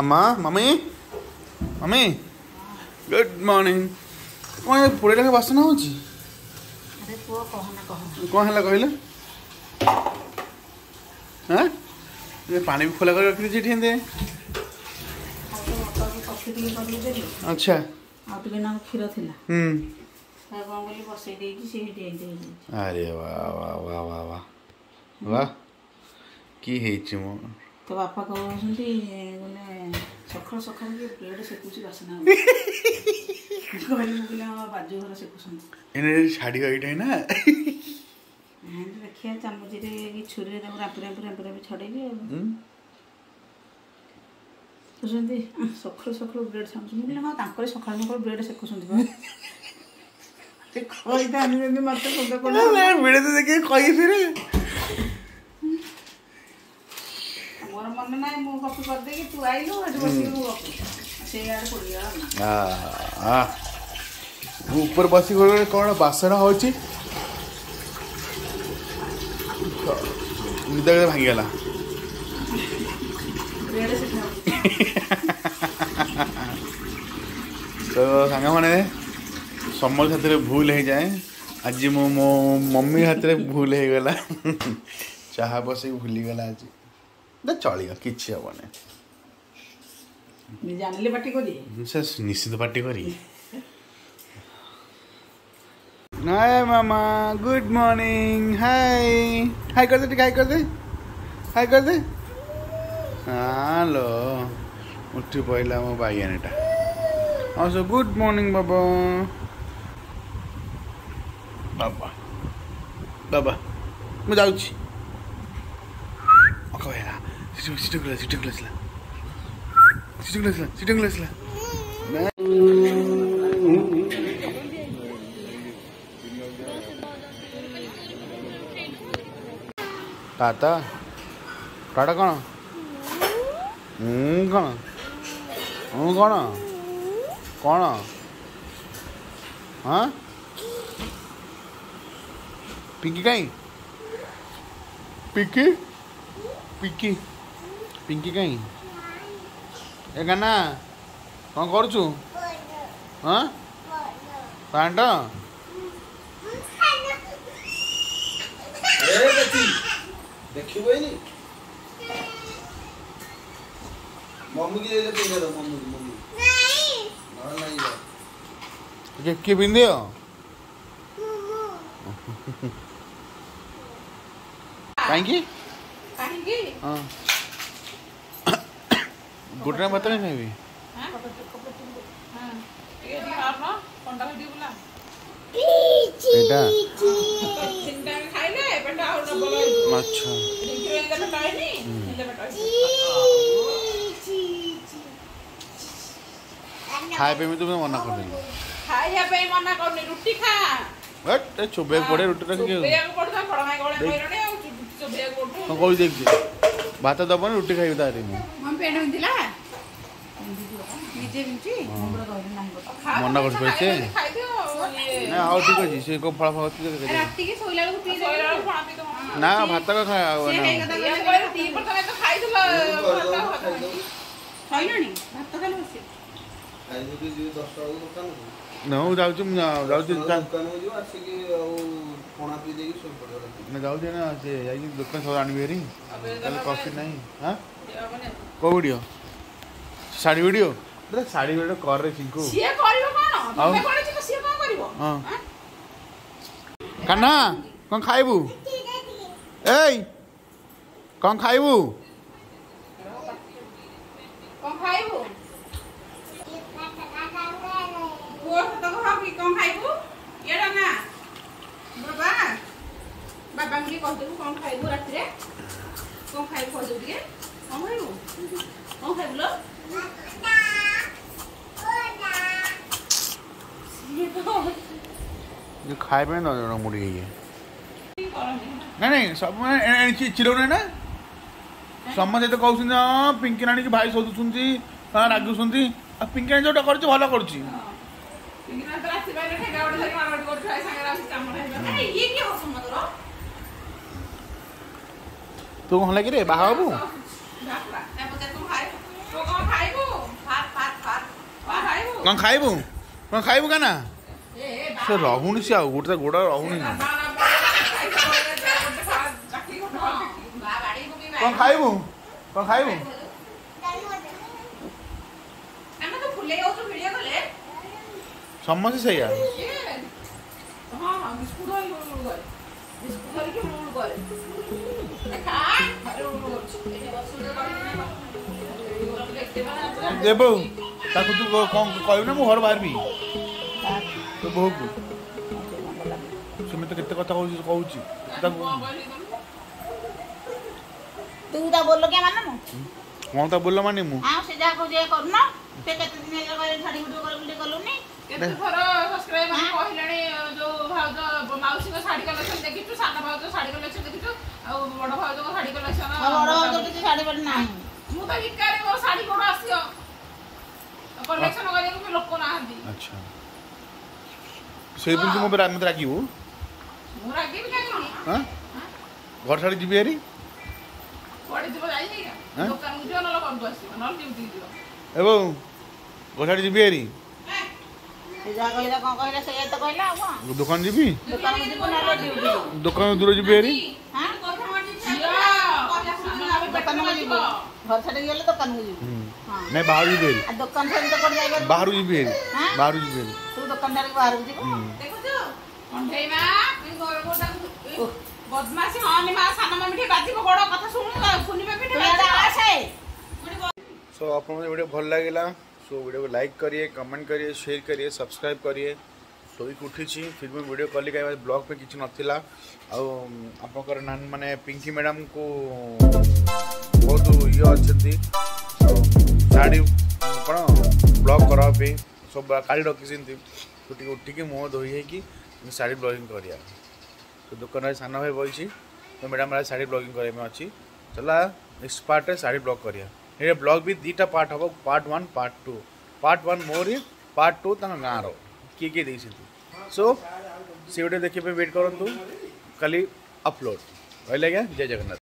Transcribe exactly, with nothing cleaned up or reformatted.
अम्मा mummy mummy good morning कौन पुड़े लगे बासन हो कौन है कहले हाँ ये पानी भी खोला कर रखी दे अच्छा क्षीर थिला अरे वाह वाह वाह वाह वाह वाह की हेची मो तो बापा कहते सकाल सकाल ब्रेड सेकुची बासना बाजू घर सेकुसन छाड़ी गई ना देखिए चामच छुरी रापी रापी रापी रापी छड़ेबी बुझे सकाल सकाल ब्रेड छामुच मुझे हाँ सकाल सकाल ब्रेड सेकुसन भिड़ तो देखिए कही फिर मोर मन ना मु कॉपी कर दे कि तू आइलो एट बसी कॉपी से यार पड़ी गला आ आ ऊपर बसी गले कौन बासना होची निद भांगी गला तो सांग मैंने समर हाथ में भूल हो जाए आज मो मो मम्मी हाथ में भूल हो गला चाहा बस भूली गला आज चलिए किसी हेनी जानले पार्टी करी से निश्चित पार्टी करी हाय मामा गुड मॉर्निंग हाय हाय कर दे हाय कर दे हाय कर दे हेलो उठी पड़ा मो बाइयानीटा हाँ सो गुड मॉर्निंग बाबा बाबा बाबा मुझे जाऊँगी Situ gelas, situ gelas lah. Situ gelas lah, situ gelas lah. Tata, Tata कौन? हम्म कौन? हम्म कौन? कौन? हाँ? पिंकी कहीं? पिंकी? पिंकी? पिंकी कहीं ए गाना कौन करू हाँ पैंट देखी मम्मी की मम्मी मम्मी किए पिंधे कहीं हाँ गुटना बता नहीं भी बेटा अच्छा खाए पे में तुम्हें मना कर देंगे खाया पे मना करनी रोटी खा हट चुबे पड़े रोटी रख के चुबे पड़ता पड़ाई गोले कोइरने आ चुबे कोठो हां कोई देख भात दबन रोटी खाई तारे में हम पेट में दिला निजे बिंची हमरा कहले नाही मना कर पैसे खाई दियो ना हाउ ठीक अछि से को फळ फळ राती के सोइला को पी सोइला को पानी तो ना भात का खाया हो ना ये कोइ ती पर तो खाई दिला भात खाइलनी भात खाली बसी खाई दे जे दस टा दुकान ना जाऊ जाऊ जाऊ दुकान हो जो आसी के कोणा पी देगी सोई पड़ो मैं जाऊ ना से जाई दुकान सब आनी बेरी कल कॉफी नहीं हां को वीडियो साड़ी वीडियो अरे साड़ी वीडियो कर रे चिंकू सिए करिवो कोन तमे कोन छी सिए कोन करिवो हां कान्हा कोन खाइबू एई कोन खाइबू कोन खाइबू वो तो कहा कि कोन खाइबू येडा ना बाबा बाबा के कह देबू कोन खाइबू रात रे कोन खाइबू कह देबू के कोन खाइबू कोन खाइबू लो जो खाए पे ना ना मुड़ी गई है नहीं नहीं सब मैं चिलो नहीं ना समझे तो कहउछन हां पिंकी रानी के भाई सोदुछुंती हां रागुछुंती आ पिंकी रानी जोटा करछ भलो करछि पिंकी रानी तो राति बारे ठेगा ओडे धरि मारवाड कर खाय संगे रास काम नै ए ये की हो समझ रो तू कहला कि रे बाहाबू ना पता तू खाए तो कौन खाइबू କ'ଣ ଖାଇବୁ କ'ଣ ଖାଇବୁ କାନା ସେ ରହୁନି ସେ ଆଉ ଗୋଟେ ଗୋଡ଼ ରହୁନି କ'ଣ ଖାଇବୁ କ'ଣ ଖାଇବୁ ସମସ୍ତେ ସେଇଆ ଦେବୁ ତାକୁ ତୁ କ'ଣ କହିବୁ ନା ମୁଁ ଘର ବାହାରିବି ତୋ ବୋହୂକୁ ସେମିତି କେତେ କଥା କହୁଛି କହୁଛି ତାକୁ तू ता बोल क्या मानना मु कौन ता बोल माने मु हां से जा को जे करना से केते दिन हेला करे छाडी वीडियो कर वीडियो कलुनी केते थोर सब्सक्राइब हम कहलानी जो भाउज माउसी को साडी कलेक्शन देखिछु साना भाउज साडी कलेक्शन देखिछु आ बड़ भाउज को साडी कलेक्शन बड़ भाउज के साडी बड़ नाही मु तो विकारी मो साडी कोड आसियो कलेक्शन करे को लोक ना हंदी अच्छा से बिल मो पे राम राखीबू मु राखी भी काई हां घर छाडी जिबी हेरी पड़ी दिबो जाई नै दुकान को जो नलो कम बसी नल ड्यूटी दियो एबो गोठाडी जिबी हेरी से जा कहला कोन कहला से तो कहला आ दुकान जिबी दुकान को दिबो नलो ड्यूटी दुकान दूर जिबी हेरी हां कोठा माटी दुकान को जिबो घर छाडी गेले दुकान को जिबो हां नै बाहर जिबी हेरी आ दुकान से तो कर जाइबो बाहर जिबी हेरी बाहर जिबी हेरी तू दुकानदार के बाहर जिबो देखो तो अंधेमा मैं गोर गोटा बदमाशी हानि मा साना मम्मी बाजी बड़ कथा सुनु फुनिबे पिटे आसे सो आपको वीडियो भल लगिला सो वीडियो को लाइक करिए कमेंट करिए शेयर करिए सब्सक्राइब करिए शोक उठी फिर भी वीडियो कली कहीं ब्लॉग पे किसी नाला आपर नान माने पिंकी मैडम को बहुत ये अच्छा शाढ़ी कौन ब्लॉग करवाई सब काढ़ी रखी उठिक मुँह धोई कि शाढ़ी ब्लॉगिंग करिया तो दुकान सान भाई बही तो मैडम शाढ़ी ब्लॉगिंग करने अच्छी चला नेक्स्ट पार्ट शाढ़ी ब्लॉग करिया ये ब्लॉग भी दीटा पार्ट हम part one part two part one more part two गाँव किए किए दे सो से वीडियो देखिए वेट करूँ कल अपलोड रहा जय जगन्नाथ।